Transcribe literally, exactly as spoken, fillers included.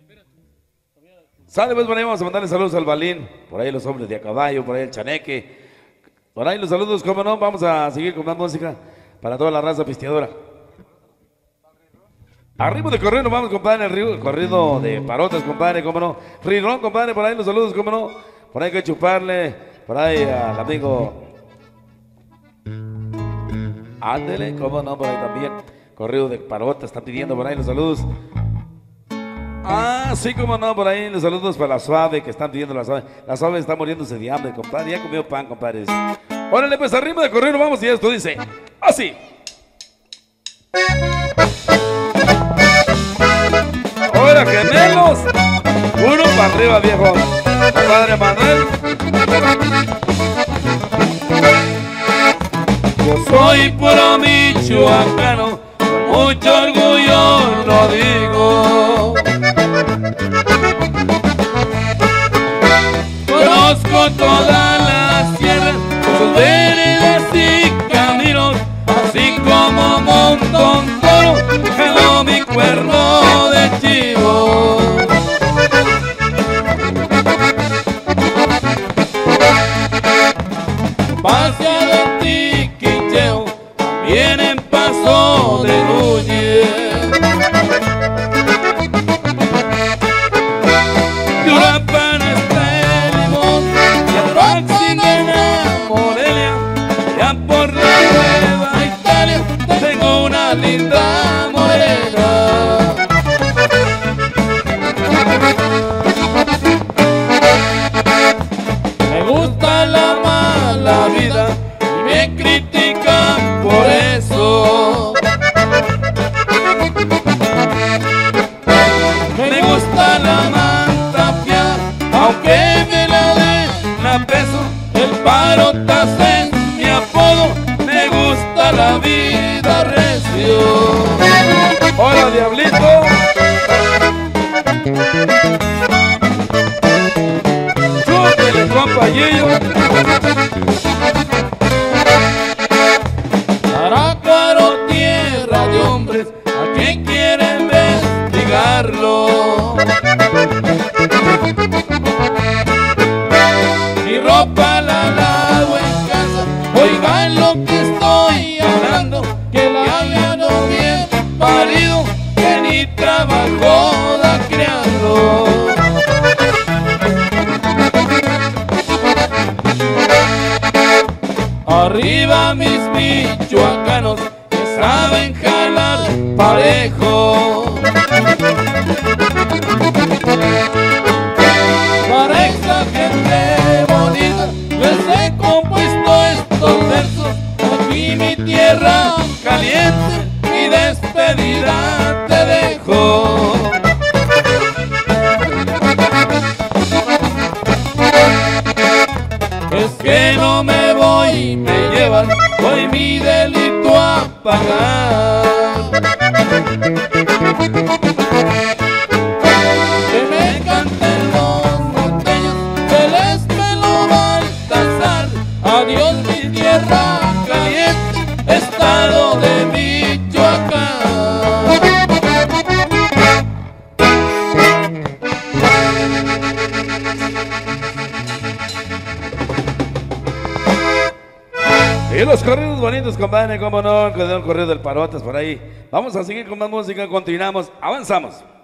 Sale, pues, por ahí vamos a mandarle saludos al Balín, por ahí los hombres de a caballo, por ahí el Chaneque, por ahí los saludos, como no, vamos a seguir con más música para toda la raza pisteadora. Arriba de corrido, vamos, compadre, el corrido de parotas, compadre, cómo no. Rirón, compadre, por ahí los saludos, cómo no. Por ahí hay que chuparle, por ahí al amigo. Ándele, cómo no, por ahí también. Corrido de parotas, están pidiendo por ahí los saludos. Ah, sí, cómo no, por ahí los saludos para la Suave, que están pidiendo la Suave. La Suave está muriéndose de hambre, compadre, ya comió pan, compadre. Órale, pues arriba de corrido, vamos, y esto dice así. Ahora gemelos, uno para arriba, viejo. Padre Manuel. Yo soy puro michoacano, con mucho orgullo lo digo. Conozco toda la sierra, sus veredas y caminos, así como monto un toro, jalo mi cuerno de chivo. Pasea de Tiquicheo, también en Paso de Núñez. Uruapan hasta el Limón, y el Roxingen a Morelia. Ya por la Nueva Italia tengo una linda morena. Me gusta la mala vida y me critican por eso. Me gusta la manta fiada, aunque me la den a peso. El parotas es mi apodo, me gusta la vida recio. Hola, diablito. Chúpele, compañillo. Arácaro, tierra de hombres, ¿a quién quiere investigarlo? Mi ropa la lavo en casa, oigan lo que estoy hablando, que la gano bien parido, que ni trabajo da criando. Arriba mis michoacanos, que saben jalar parejo. Para esta gente bonita les he compuesto estos versos. Aquí mi tierra caliente, mi despedida te dejo. Es que no me voy, me llevan, voy mi delito a pagar. Que me canten los norteños, que les pelo Baltasar. Adiós mi tierra caliente, estado de Michoacán. Y los corridos bonitos, compadre, cómo no, con el corrido del Parotas por ahí. Vamos a seguir con más música, continuamos, avanzamos.